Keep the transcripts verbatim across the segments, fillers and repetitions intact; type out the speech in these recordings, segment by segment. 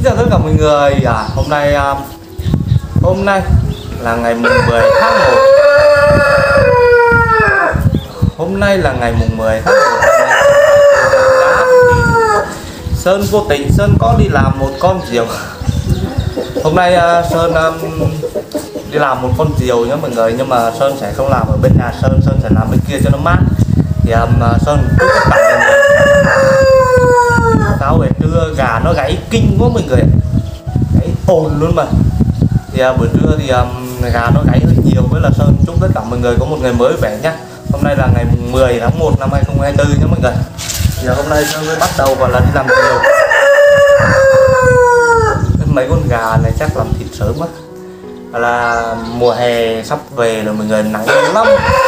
chào tất cả mọi người. À, hôm nay um, hôm nay là ngày mùng mười tháng một. Hôm nay là ngày mùng mười tháng một. Sơn vô tình Sơn có đi làm một con diều. Hôm nay uh, Sơn um, đi làm một con diều nhé mọi người, nhưng mà Sơn sẽ không làm ở bên nhà Sơn, Sơn sẽ làm bên kia cho nó mát. Thì um, Sơn cứ tất cả mọi người. Sao về trưa gà nó gáy kinh quá mọi người, gáy ồn luôn mà. Thì uh, buổi trưa thì um, gà nó gáy hơi nhiều, với là Sơn chúc tất cả mọi người có một ngày mới vẻ nhá. Hôm nay là ngày mười tháng một năm hai nghìn không trăm hai mươi tư nhé mọi người. Thì uh, hôm nay Sơn mới bắt đầu gọi là đi làm diều. Mấy con gà này chắc làm thịt sớm á, là mùa hè sắp về rồi mọi người, nắng lắm,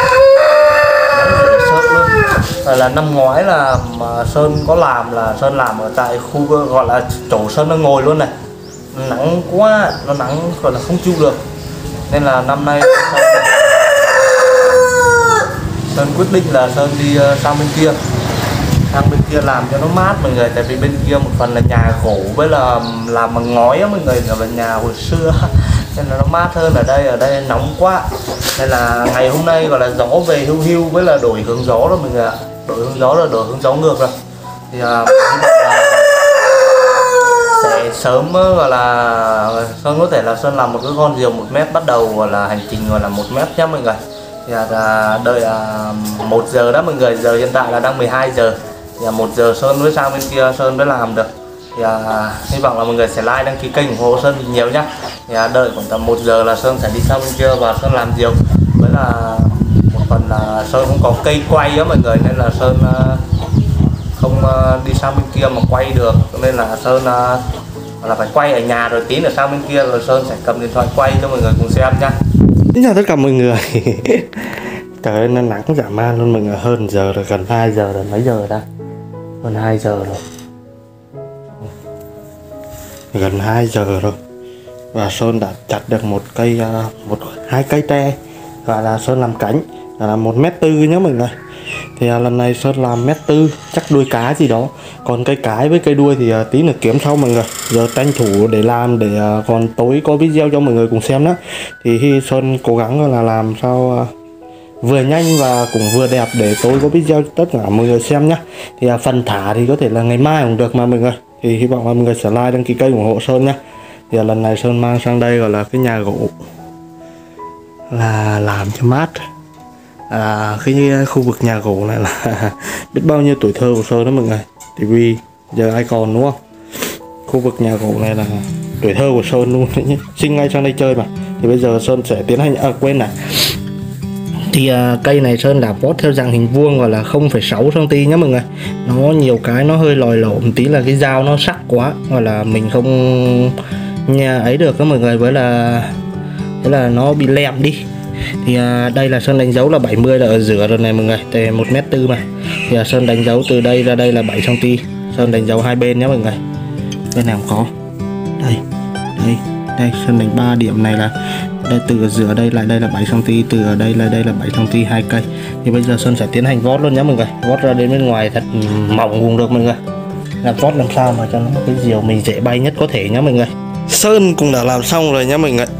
rồi là năm ngoái là mà Sơn có làm là Sơn làm ở tại khu gọi là chỗ Sơn nó ngồi luôn này, nắng quá, nó nắng gọi là không chịu được, nên là năm nay Sơn quyết định là Sơn đi sang bên kia, sang bên kia làm cho nó mát mọi người. Tại vì bên kia một phần là nhà gỗ với là làm bằng ngói á mọi người, là nhà hồi xưa nên là nó mát hơn. Ở đây ở đây nóng quá, nên là ngày hôm nay gọi là gió về hưu hưu, với là đổi hướng gió rồi mọi người ạ, đổi hướng gió là đổi hướng gió ngược rồi. Thì uh, sẽ sớm gọi là Sơn có thể là Sơn làm một cái con diều một mét, bắt đầu gọi là hành trình gọi là một mét nhé mọi người. Thì uh, đợi uh, một giờ đó mọi người, giờ hiện tại là đang mười hai giờ. Thì uh, một giờ Sơn mới sang bên kia Sơn mới làm được. Thì uh, hy vọng là mọi người sẽ like, đăng ký kênh ủng hộ Sơn nhiều nhá. Thì uh, đợi khoảng tầm một giờ là Sơn sẽ đi sang bên kia và Sơn làm diều. Với là một phần là Sơn không có cây quay á mọi người, nên là Sơn uh, không uh, đi sang bên kia mà quay được, nên là Sơn uh, là phải quay ở nhà rồi tí nữa sang bên kia rồi Sơn sẽ cầm điện thoại quay cho mọi người cùng xem nha. Xin chào tất cả mọi người. Trời ơi, nó nắng dã man luôn mọi người, hơn giờ rồi, gần hai giờ rồi, mấy giờ ta? Hơn hai giờ rồi. Gần hai giờ rồi. Và Sơn đã chặt được một cây uh, một hai cây tre, gọi là Sơn làm cánh, là một mét tư nhé mọi người. Thì uh, lần này Sơn làm mét tư, chắc đuôi cá gì đó, còn cây cái với cây đuôi thì uh, tí nữa kiếm sau mọi người. Giờ tranh thủ để làm, để uh, còn tối có video cho mọi người cùng xem đó. Thì khi Sơn cố gắng là làm sao uh, vừa nhanh và cũng vừa đẹp để tối có video cho tất cả mọi người xem nhá. Thì uh, phần thả thì có thể là ngày mai cũng được mà mọi người. Thì hy vọng là mọi người sẽ like, đăng ký kênh ủng hộ Sơn nhá. Thì uh, lần này Sơn mang sang đây gọi là cái nhà gỗ, là làm cho mát. À, cái khu vực nhà gỗ này là biết bao nhiêu tuổi thơ của Sơn đó mọi người. Thì vì giờ ai còn đúng không? Khu vực nhà gỗ này là tuổi thơ của Sơn luôn đấy nhé. Sinh ngay sang đây chơi mà. Thì bây giờ Sơn sẽ tiến hành, à quên này. Thì à, cây này Sơn đã vót theo dạng hình vuông, gọi là không phẩy sáu xăng ti mét nhé mọi người. Nó nhiều cái nó hơi lòi lổ một tí, là cái dao nó sắc quá, gọi là mình không nhà ấy được đó mọi người, với là thế là nó bị lẹm đi. Thì à, đây là Sơn đánh dấu là bảy mươi là ở giữa rồi này mọi người, tại một mét tư mà. Thì à, Sơn đánh dấu từ đây ra đây là bảy xăng ti mét. Sơn đánh dấu hai bên nhé mọi người. Bên nào có đây, đây, đây Sơn đánh ba điểm này là đây, từ ở giữa đây lại đây là bảy xăng ti mét, từ ở đây là đây là bảy xăng ti mét, hai cây. Thì bây giờ Sơn sẽ tiến hành vót luôn nhé mọi người, vót ra đến bên ngoài thật mỏng cũng được mọi người, làm vót làm sao mà cho nó cái diều mình dễ bay nhất có thể nhé mọi người. Sơn cũng đã làm xong rồi nhé mọi người.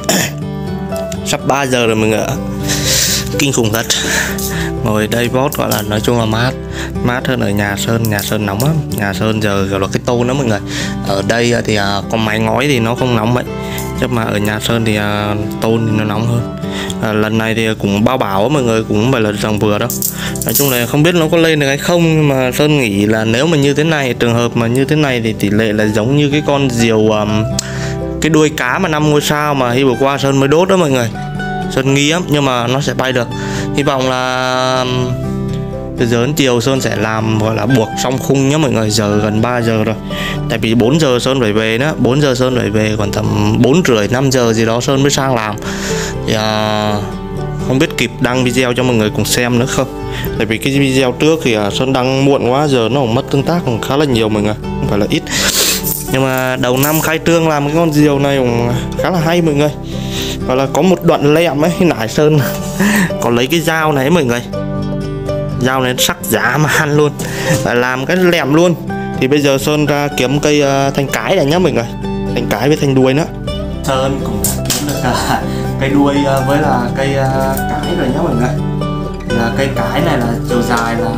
Sắp ba giờ rồi mọi người ạ, kinh khủng thật. Ngồi đây vót gọi là nói chung là mát, mát hơn ở nhà Sơn. Nhà Sơn nóng lắm, nhà Sơn giờ gọi là cái tôn đó mọi người. Ở đây thì uh, có mái ngói thì nó không nóng vậy, chứ mà ở nhà Sơn thì uh, tôn thì nó nóng hơn. À, lần này thì cũng bao bảo mọi người, cũng không phải là dòng vừa đâu. Nói chung là không biết nó có lên được hay không, nhưng mà Sơn nghĩ là nếu mà như thế này, trường hợp mà như thế này thì tỷ lệ là giống như cái con diều um, cái đuôi cá mà năm ngôi sao mà khi vừa qua Sơn mới đốt đó mọi người. Sơn nghi lắm, nhưng mà nó sẽ bay được. Hy vọng là từ giờ đến chiều Sơn sẽ làm gọi là buộc xong khung nhé mọi người. Giờ gần ba giờ rồi, tại vì bốn giờ Sơn phải về đó, bốn giờ Sơn phải về, còn tầm bốn rưỡi năm giờ gì đó Sơn mới sang làm. Thì à, không biết kịp đăng video cho mọi người cùng xem nữa không, tại vì cái video trước thì à, Sơn đăng muộn quá, giờ nó cũng mất tương tác cũng khá là nhiều mọi người, không phải là ít. Nhưng mà đầu năm khai trương làm cái con diều này cũng khá là hay mọi người. Gọi là có một đoạn lẹm ấy, nãy Sơn có lấy cái dao này mọi người, dao này sắc dã man luôn, và làm cái lẹm luôn. Thì bây giờ Sơn ra kiếm cây uh, thanh cái này nhá mọi người, thanh cái với thanh đuôi nữa. Sơn cũng đã kiếm được uh, cây đuôi uh, với là cây uh, cái rồi nhá mọi người. Thì uh, cây cái này là chiều dài là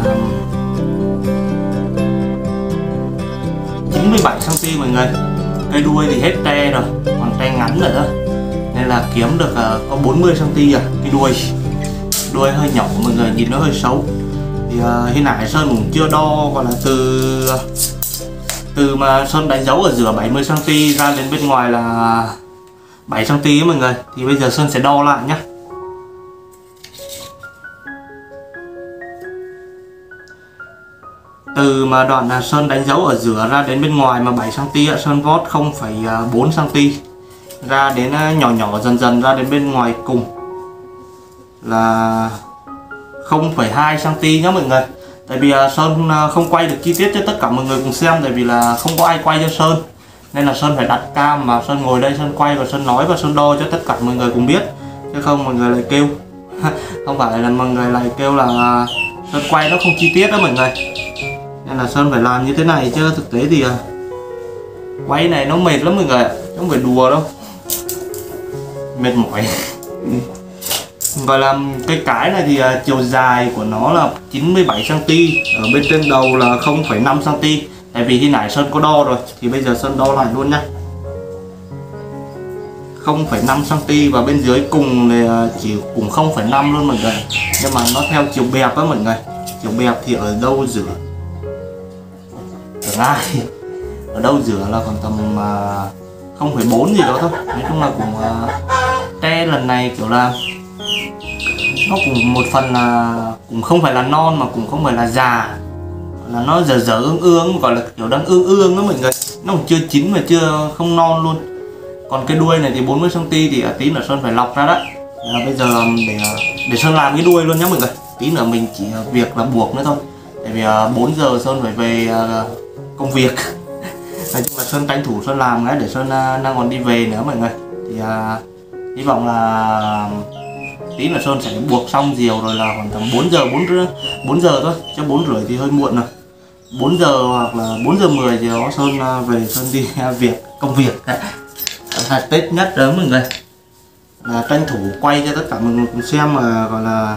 chín mươi bảy xăng ti mét mọi người. Cây đuôi thì hết tre rồi, còn tre ngắn nữa đó. Nên là kiếm được uh, có bốn mươi xăng ti mét à, cái đuôi. Đuôi hơi nhỏ mọi người, nhìn nó hơi xấu. Thì uh, hiện tại Sơn cũng chưa đo, gọi là từ từ mà Sơn đánh dấu ở giữa bảy mươi xăng ti mét ra đến bên ngoài là bảy xăng ti mét mọi người. Thì bây giờ Sơn sẽ đo lại nhé. Từ mà đoạn là Sơn đánh dấu ở giữa ra đến bên ngoài mà bảy xăng ti mét, Sơn vót không phẩy bốn xăng ti mét, ra đến nhỏ nhỏ dần dần ra đến bên ngoài cùng là không phẩy hai xăng ti mét nhé mọi người. Tại vì Sơn không quay được chi tiết cho tất cả mọi người cùng xem, tại vì là không có ai quay cho Sơn, nên là Sơn phải đặt cam mà Sơn ngồi đây Sơn quay và Sơn nói và Sơn đo cho tất cả mọi người cùng biết, chứ không mọi người lại kêu không phải là mọi người lại kêu là Sơn quay nó không chi tiết đó mọi người. Nên là Sơn phải làm như thế này, chứ thực tế thì quay này nó mệt lắm mọi người, không phải đùa đâu, mệt mỏi. Gọi là cây cái này thì uh, chiều dài của nó là chín mươi bảy xăng ti mét, ở bên trên đầu là không phẩy năm xăng ti mét. Tại vì khi nãy Sơn có đo rồi, thì bây giờ Sơn đo lại luôn nhá. không phẩy năm xăng ti mét và bên dưới cùng thì uh, chỉ cùng không phẩy năm luôn mọi người. Nhưng mà nó theo chiều bẹp đó mọi người. Chiều bẹp thì ở đâu giữa ở ai ở đâu giữa là còn tầm uh, không phẩy bốn gì đó thôi. Nói chung là cũng uh, tre lần này kiểu là nó cũng một phần là cũng không phải là non mà cũng không phải là già, là nó dở dở ương ương, gọi là kiểu đang ương ương đó mọi người, nó cũng chưa chín mà chưa không non luôn. Còn cái đuôi này thì bốn mươi xăng ti mét thì tí nữa Sơn phải lọc ra đó. Là bây giờ để để Sơn làm cái đuôi luôn nhé mọi người. Tí nữa mình chỉ việc là buộc nữa thôi, tại vì bốn giờ Sơn phải về công việc. Nói chung là Sơn tranh thủ Sơn làm cái để Sơn đang còn đi về nữa mọi người. Thì uh, hy vọng là tí là Sơn sẽ buộc xong diều rồi là khoảng tầm bốn giờ bốn giờ thôi, chứ bốn rưỡi thì hơi muộn rồi. bốn giờ hoặc là bốn giờ mười thì đó Sơn về Sơn đi việc công việc. Là Tết nhất đó mọi người, là tranh thủ quay cho tất cả mọi người cùng xem, mà gọi là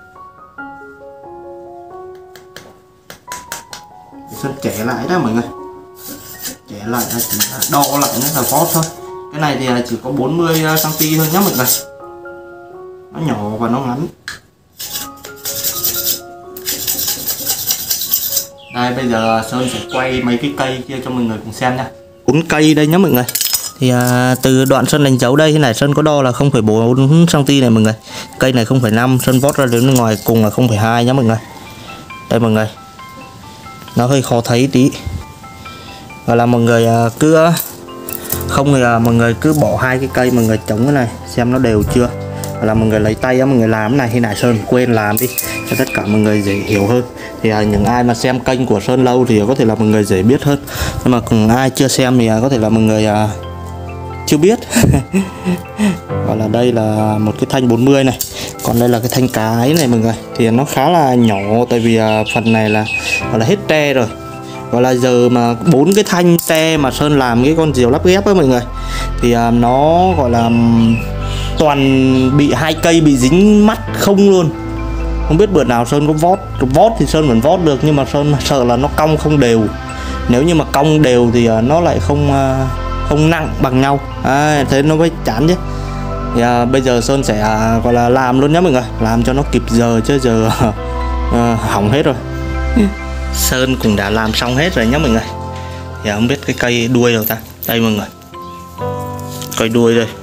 Sơn trẻ lại đó mọi người, trẻ lại là chỉ đo lại nó là vót thôi. Cái này thì chỉ có bốn mươi xăng ti mét thôi nhé mọi người, nó nhỏ và nó ngắn. Đây bây giờ Sơn sẽ quay mấy cái cây kia cho mọi người cùng xem nha. Bốn cây đây nhé mọi người. Thì à, từ đoạn Sơn đánh dấu đây, thế này Sơn có đo là không phẩy bốn xăng ti mét này mọi người. Cây này không phẩy năm, Sơn vót ra đến ngoài cùng là không phẩy hai nhé mọi người. Đây mọi người, nó hơi khó thấy tí, và là mọi người à, cứ không thì là mọi người cứ bỏ hai cái cây mọi người chống cái này xem nó đều chưa, và là mọi người lấy tay á mọi người làm cái này. Khi nãy Sơn quên làm đi cho tất cả mọi người dễ hiểu hơn. Thì à, những ai mà xem kênh của Sơn lâu thì có thể là mọi người dễ biết hơn, nhưng mà còn ai chưa xem thì à, có thể là mọi người à, chưa biết. Và là đây là một cái thanh bốn mươi này, còn đây là cái thanh cái này mọi người, thì nó khá là nhỏ, tại vì à, phần này là gọi là hết tre rồi. Gọi là giờ mà bốn cái thanh tre mà Sơn làm cái con diều lắp ghép á mọi người, thì à, nó gọi là toàn bị hai cây bị dính mắt không luôn. Không biết bữa nào Sơn có vót vót thì Sơn vẫn vót được, nhưng mà Sơn sợ là nó cong không đều. Nếu như mà cong đều thì à, nó lại không à, không nặng bằng nhau, à, thế nó mới chán chứ. Thì, à, bây giờ Sơn sẽ à, gọi là làm luôn nhé mọi người, làm cho nó kịp giờ, chứ giờ à, hỏng hết rồi. Sơn cũng đã làm xong hết rồi nhé mọi người. Thì không biết cái cây đuôi đâu ta. Đây mọi người, cây đuôi đây.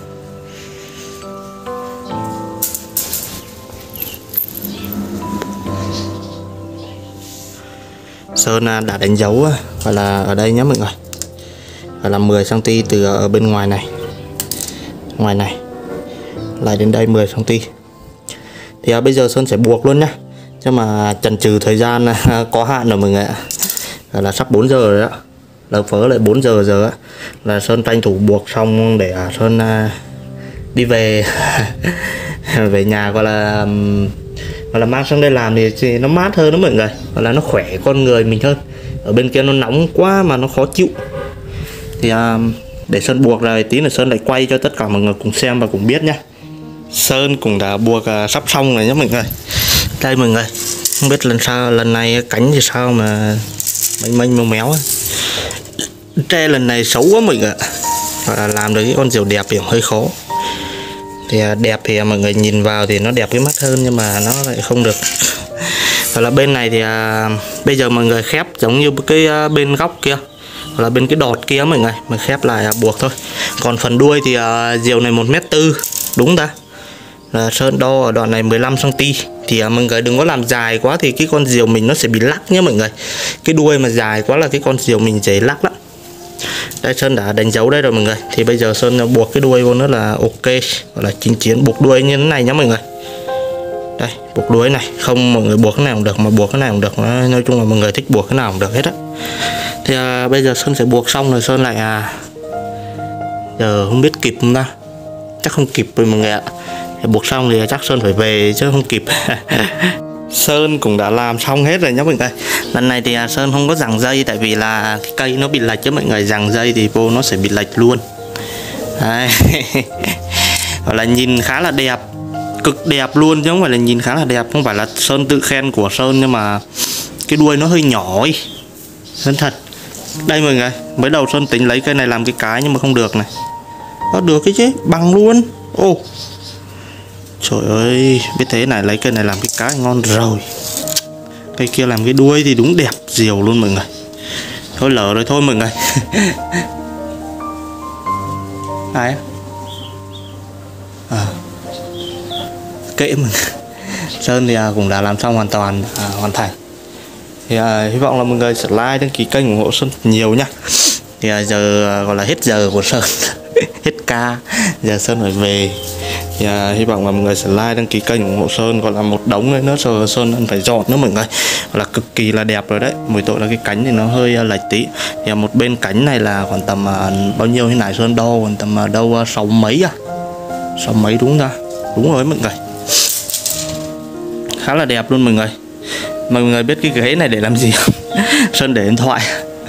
Sơn đã đánh dấu và là ở đây nhé mọi người, và là mười xăng ti mét từ ở bên ngoài này, ngoài này lại đến đây mười xăng ti mét. Thì à, bây giờ Sơn sẽ buộc luôn nhá, chứ mà chần chừ thời gian có hạn rồi mọi người ạ. Là sắp bốn giờ rồi đó, lỡ phớ lại bốn giờ giờ á, là Sơn tranh thủ buộc xong để à, Sơn à, đi về về nhà, gọi là gọi là mang sang đây làm thì, thì nó mát hơn đó mọi người, gọi là nó khỏe con người mình hơn. ở bên kia nó nóng quá mà nó khó chịu. Thì à, để Sơn buộc rồi tí nữa Sơn lại quay cho tất cả mọi người cùng xem và cùng biết nhá. Sơn cũng đã buộc à, sắp xong rồi nhá mọi người. Đây mọi người, không biết lần sau lần này cánh thì sao mà mênh mênh méo méo ấy. Tre lần này xấu quá mọi người, và làm được cái con diều đẹp thì hơi khó. Thì à, đẹp thì à, mọi người nhìn vào thì nó đẹp với mắt hơn, nhưng mà nó lại không được. Và là bên này thì à, bây giờ mọi người khép giống như cái à, bên góc kia, hoặc là bên cái đọt kia mọi người, mà khép lại à, buộc thôi. Còn phần đuôi thì à, diều này một mét tư đúng ta, là Sơn đo ở đoạn này mười lăm xăng ti mét. Thì à, mọi người đừng có làm dài quá thì cái con diều mình nó sẽ bị lắc nhé mọi người. Cái đuôi mà dài quá là cái con diều mình dễ lắc lắm. Đây Sơn đã đánh dấu đây rồi mọi người. Thì bây giờ Sơn buộc cái đuôi vô nó là ok, gọi là chính chiến. Buộc đuôi như thế này nhé mọi người. Đây, buộc đuôi này, không mọi người buộc cái nào cũng được, mà buộc cái nào cũng được. Nói chung là mọi người thích buộc cái nào cũng được hết á. Thì à, bây giờ Sơn sẽ buộc xong rồi Sơn lại à, giờ không biết kịp không ta, chắc không kịp rồi mọi người ạ. Thì buộc xong thì chắc Sơn phải về chứ không kịp. Sơn cũng đã làm xong hết rồi nhé mọi người. Lần này thì à, Sơn không có giằng dây, tại vì là cái cây nó bị lệch chứ mọi người. Giằng dây thì vô nó sẽ bị lệch luôn. Đấy. Gọi là nhìn khá là đẹp, cực đẹp luôn chứ không phải là nhìn khá là đẹp. Không phải là Sơn tự khen của Sơn, nhưng mà cái đuôi nó hơi nhỏ ấy. Sơn thật. Đây mọi người, mới đầu Sơn tính lấy cây này làm cái cái nhưng mà không được này. Đó, được cái chứ, bằng luôn. Ô, trời ơi, biết thế này lấy cây này làm cái cái ngon rồi. Cây kia làm cái đuôi thì đúng đẹp diều luôn mọi người. Thôi lỡ rồi thôi mọi người. Ai à, kệ mình. Sơn thì à, cũng đã làm xong hoàn toàn, à, hoàn thành. Thì à, hy vọng là mọi người sẽ like, đăng ký kênh ủng hộ Sơn nhiều nhá. Thì à, giờ à, gọi là hết giờ của Sơn. Hết ca, giờ Sơn phải về. Thì à, hy vọng là mọi người sẽ like, đăng ký kênh ủng hộ Sơn. Còn là một đống nữa, nữa rồi Sơn phải dọn nữa mọi người. Gọi là cực kỳ là đẹp rồi đấy. Mỗi tội là cái cánh thì nó hơi uh, lệch tí. Thì à, một bên cánh này là khoảng tầm uh, bao nhiêu thế này Sơn đo khoảng tầm uh, đâu uh, sáu mấy à, sáu mấy đúng ra, đúng rồi mọi người. Khá là đẹp luôn mọi người. Mọi người biết cái ghế này để làm gì không? Sơn để điện thoại.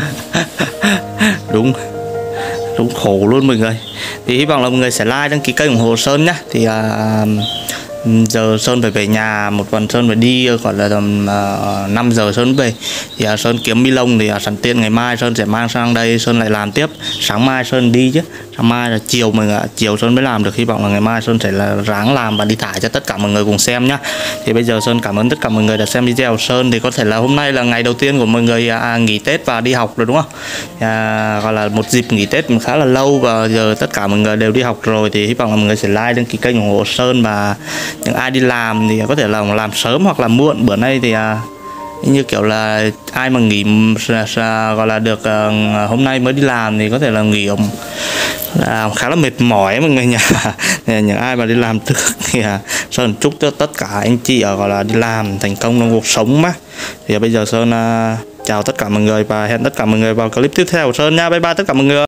Đúng, đúng khổ luôn mọi người. Thì hy vọng là mọi người sẽ like, đăng ký kênh ủng hộ Sơn nhá. Thì à, giờ Sơn phải về nhà, một tuần Sơn phải đi gọi là tầm uh, năm giờ Sơn về. Thì uh, Sơn kiếm mi lông thì uh, sẵn tiện ngày mai Sơn sẽ mang sang đây Sơn lại làm tiếp. Sáng mai Sơn đi chứ, sáng mai là chiều mọi người ạ, chiều Sơn mới làm được. Hy vọng là ngày mai Sơn sẽ là ráng làm và đi thả cho tất cả mọi người cùng xem nhá. Thì bây giờ Sơn cảm ơn tất cả mọi người đã xem video của Sơn. Thì có thể là hôm nay là ngày đầu tiên của mọi người à, nghỉ Tết và đi học rồi đúng không? À, gọi là một dịp nghỉ Tết khá là lâu, và giờ tất cả mọi người đều đi học rồi. Thì hy vọng là mọi người sẽ like, đăng ký kênh ủng hộ Sơn. Và những ai đi làm thì có thể là làm sớm hoặc là muộn. Bữa nay thì à, như kiểu là ai mà nghỉ gọi là được uh, hôm nay mới đi làm thì có thể là nghỉ um, là khá là mệt mỏi mọi người nhỉ. Những ai mà đi làm trước thì uh, Sơn chúc cho tất cả anh chị ở gọi là đi làm thành công trong cuộc sống mà. Thì bây giờ Sơn uh, chào tất cả mọi người và hẹn tất cả mọi người vào clip tiếp theo của Sơn nha. Bye bye tất cả mọi người.